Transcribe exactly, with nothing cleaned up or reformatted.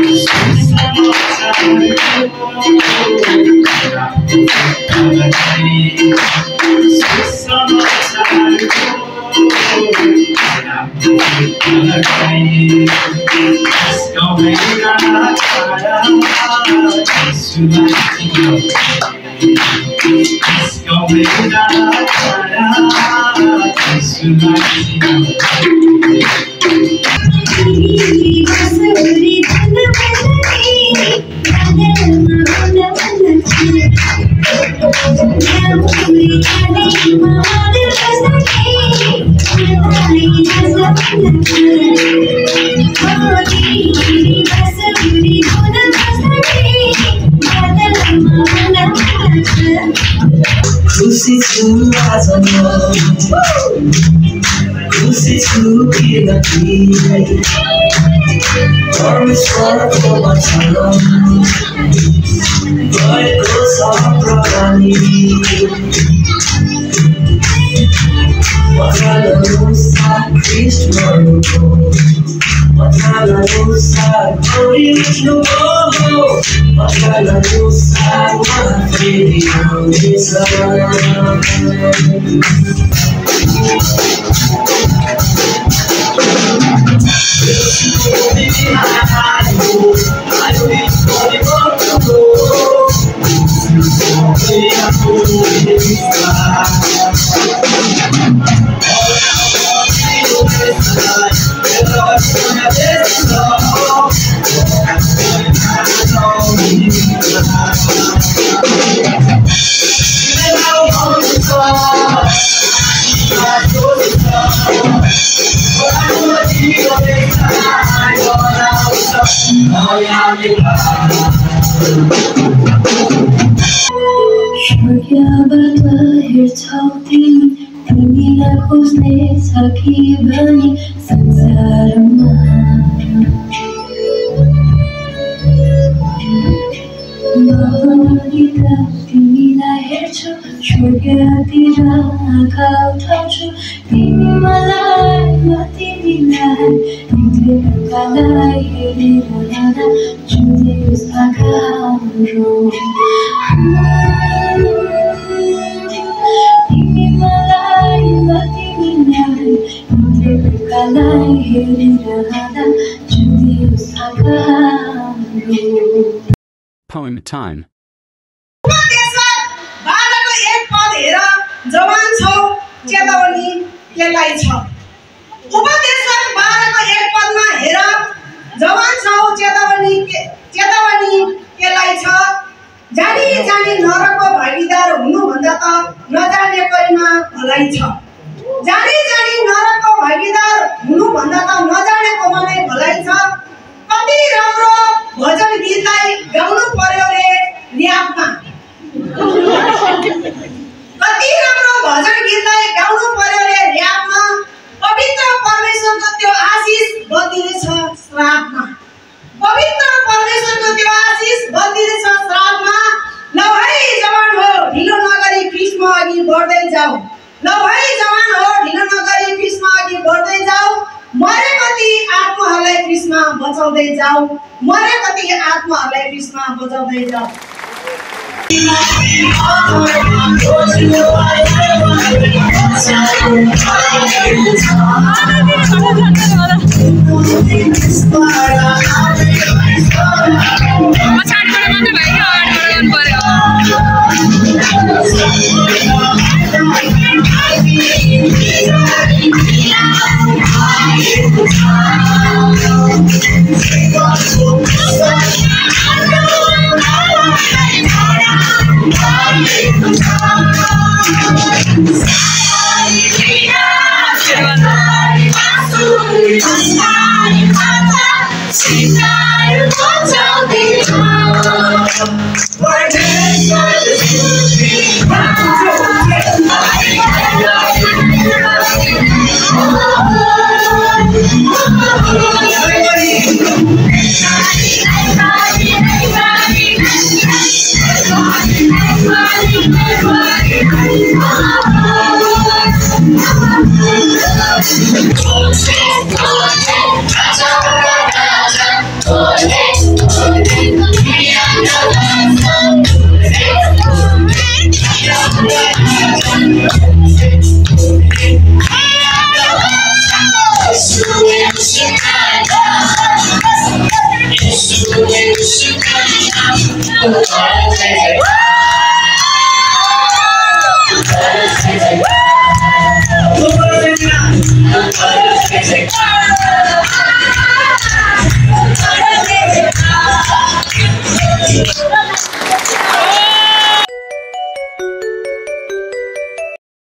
खुसी छु आज म खुसी छु किनकि परमेश्वरको वचन भएको छ प्रमाणी वचनअनुसार ख्रीष्ट मर्नुभयो वचनअनुसार गरी उठ्नुभयो वचनअनुसार उहाँ फेरि आउनेछ स्वर्गबाट हेर्छौ तिमी तिमीलाई खोज्ने छ कि भनी संसारमा भरि त तिमीलाई हेर्छु स्वर्गतिर आँखा उठाउँछु तिमी मलाई म तिमीलाई तिमीलाई हेरेर लाँदा जुनियोस् आँखा हाम्रो तिमी मलाई म तिमीलाई तिमीलाई हेरेर लाँदा जुनियोस् आँखा हाम्रो Poem time. जवान छौ चेतावनी केलाई छ उपदेशक बाह्रको एक पदमा हेर जवान छौ चेतावनी चेतावनी केलाई छ जानी जानी नरकको भागीदार हुनुभन्दा त नजाने करिमा भलाइ छ जानी जानी नरकको भागीदार हुनुभन्दा त नजानेको नै भलाइ छ कति राम्रो भजन गीतलाई गाउनु पर्यो रे र्यापमा कति राम्रो भजन गीतलाई गाउनु पर्यो रे र्यापमा पवित्र परमेश्वरको त्यो आशीष बन्दिनेछ श्रापमा पवित्र परमेश्वरको त्यो आशीष बन्दिनेछ श्रापमा ल भाइ जवान हो ढिलो नगरी ख्रीष्टमा अघि बढ्दै जाऊ ल भाइ जवान हो ढिलो नगरी ख्रीष्टमा अघि बढ्दै जाऊ मरे कति आत्माहरूलाई ख्रीष्टमा बचाउँदै जाऊ मरे कति आत्माहरूलाई ख्रीष्टमा बचाउँदै जाऊ Oh, Hey!